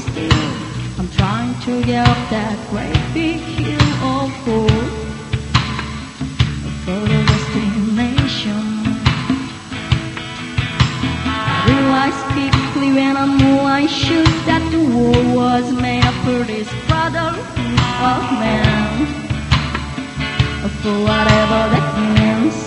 still. I'm trying to get up that great big hill of hope for the destination. I realized quickly when I knew I should that the world was made up for this brotherhood of man, for whatever that means.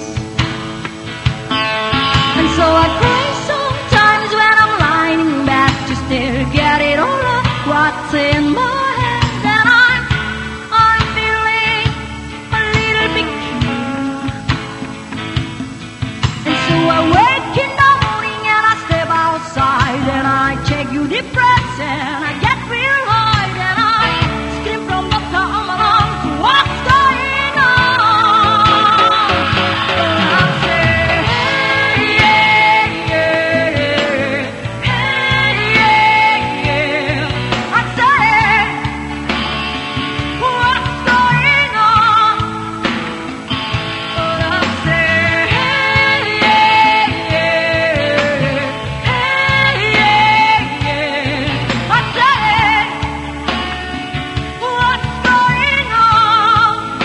And so I cry sometimes when I'm lying back to stare, get it all up what's in my head, and I'm feeling a little bit cute. And so I wake in the morning and I step outside and I check you the press and I get real high and I scream from the top of my lungs, what's going on? And I say, hey, yeah, yeah, hey, yeah, yeah. I say, what's going on? And I say, hey, yeah, yeah, hey, yeah, yeah. I say, what's going on?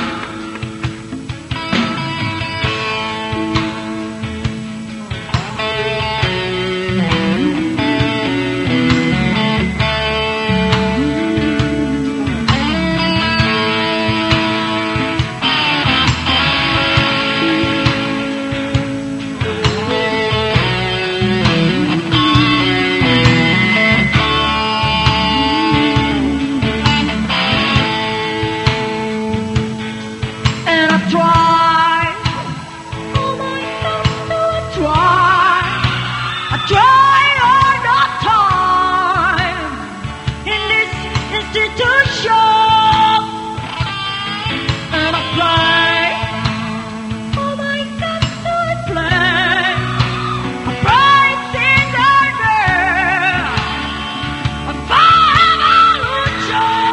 And I try, oh my God, I try all the time in this institution, and I play, oh my God, I play a bright singer there, a fire evolution.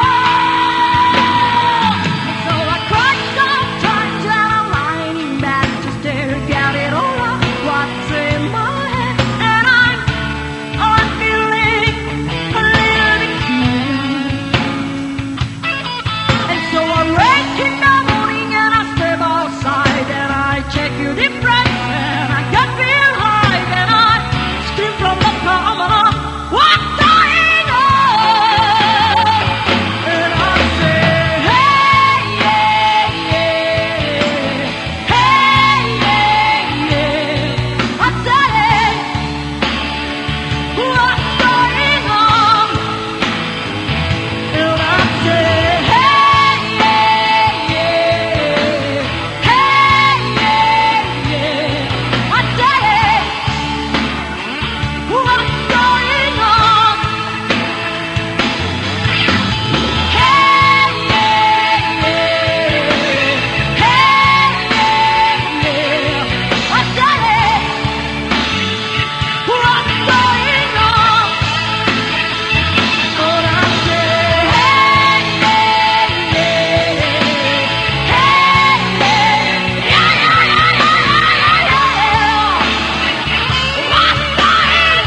So I cry sometimes when I'm lying back to stare, get it all up what's in my head, and I'm feeling a little bit cute. And so I wake in the morning and I step outside and I check you the breath and I get real high and I scream from the top of my lungs, what's going on? And I say, hey, yeah, yeah, hey, yeah, yeah. I say, what's going on? And I say, hey, yeah, yeah, hey, yeah, yeah. I say, what's going on? Hey, yeah, yeah, hey, yeah, yeah. I say, what's going on? And I say, hey, yeah, yeah, hey, yeah, yeah, what's going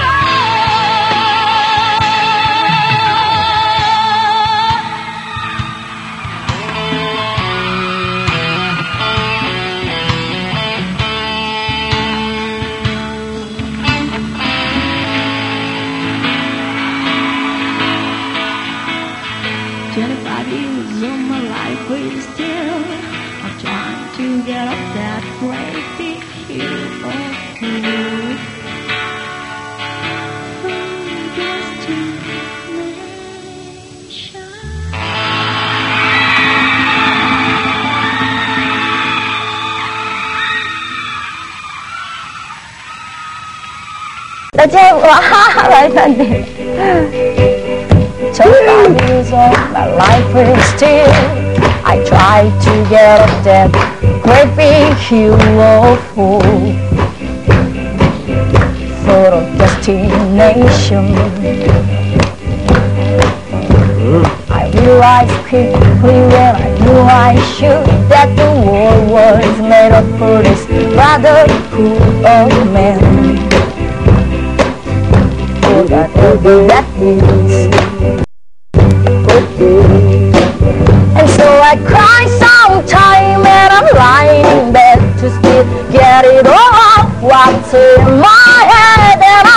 on? 25 years of my life waiting still. I'm trying to get up that great big hill of you. Five years of my life is still. I try to get up that great big hill of hope for a destination. I realized quickly when I knew I should that the world was made up for this brotherhood of men. For whatever that means. again. And so I cry sometime and I'm lying in bed to still get it all off what's in my head. And